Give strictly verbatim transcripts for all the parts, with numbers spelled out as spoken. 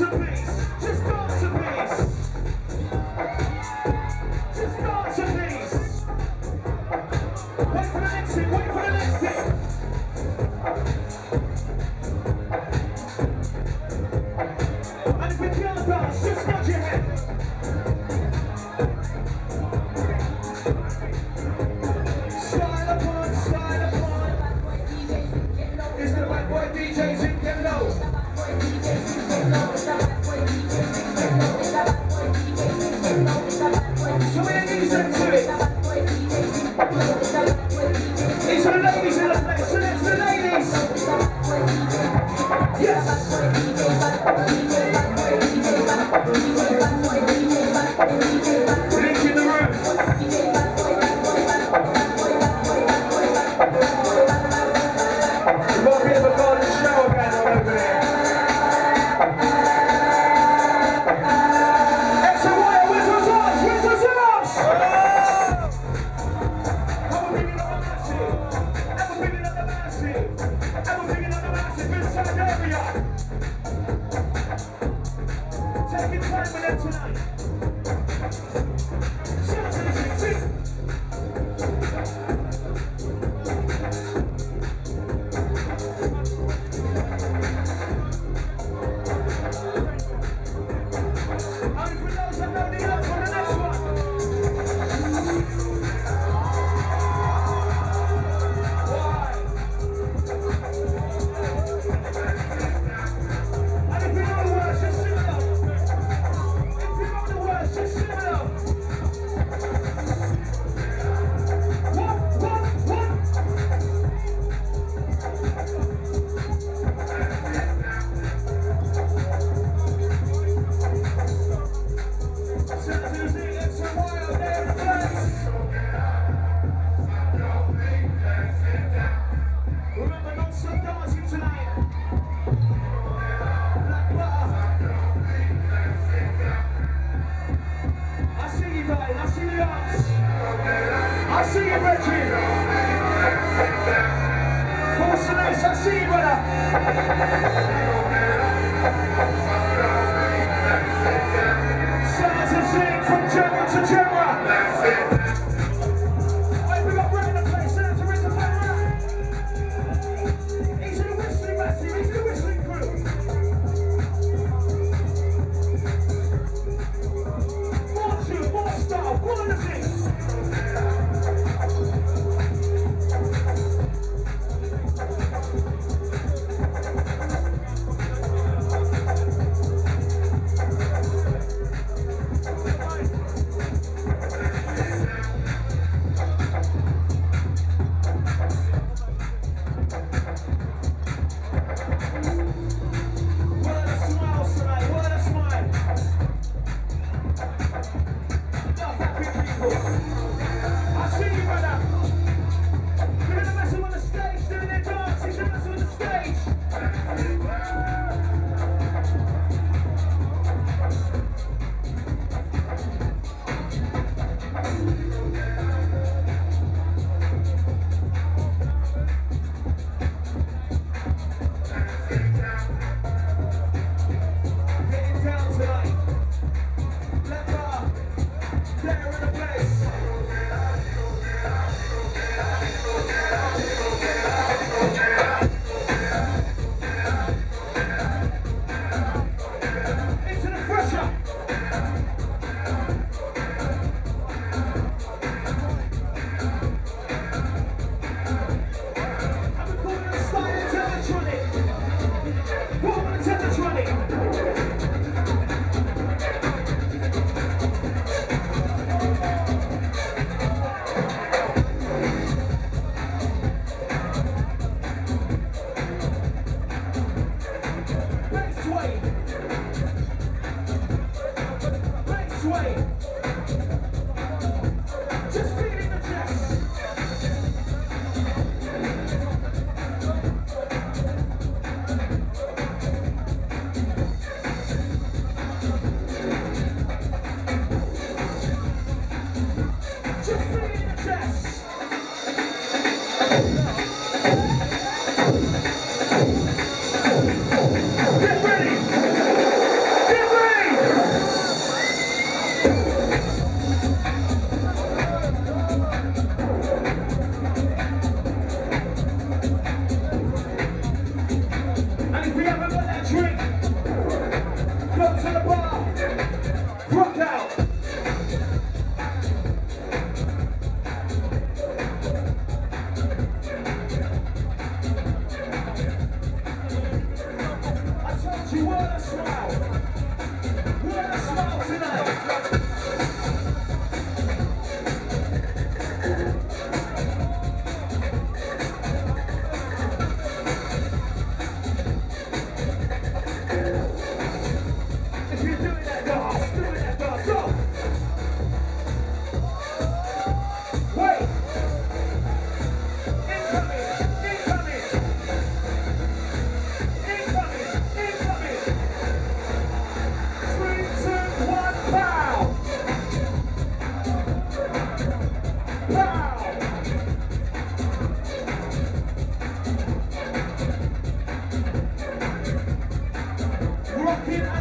dance a piece. Just dance a piece. Just dance a piece. Wait for the next thing, wait for the next thing. And if you can't dance, just nod your head. Style upon, style upon. It's the bad boy D J Zinc get low. So we ain't easy to it. These are the ladies in the place, so that's the ladies. Yes. Link in the room. We've got a bit of a garden shower going on over there. X O Y O, where's those arms? Where's those arms? I'm a bringing up the massive. I'm a bringing up the massive. I'm a bringing up the massive inside the area. Taking time with them tonight. Sounds of the six six. Only for those that know the love for the next one. Why? And if you know the words, just sing along. If you know the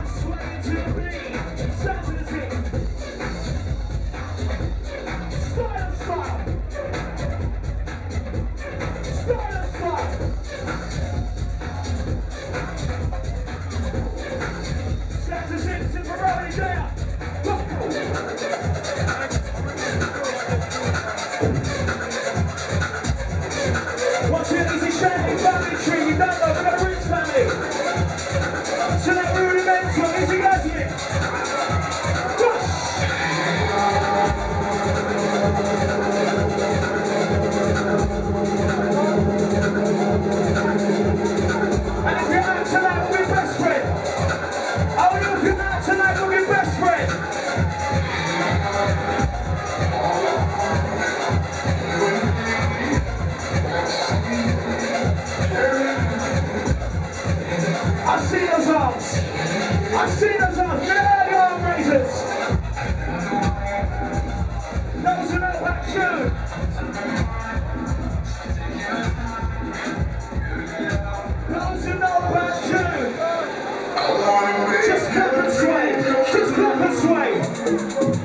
Sway to the beat. Sound to the beat. Style and style. Style and style. Sound to Zinc, Zinc for rolling down. Once again, easy Shanley family tree. You don't know, we've got a roots family. So that rudimental, easy guys again. And if you're out tonight, we'll be best friend. I want you if you're out tonight, we'll be best friend. I see those arms. I see those arms. Get out of your arm raisers. Those who know that tune. Those who know that tune. Just clap and sway. Just clap and sway.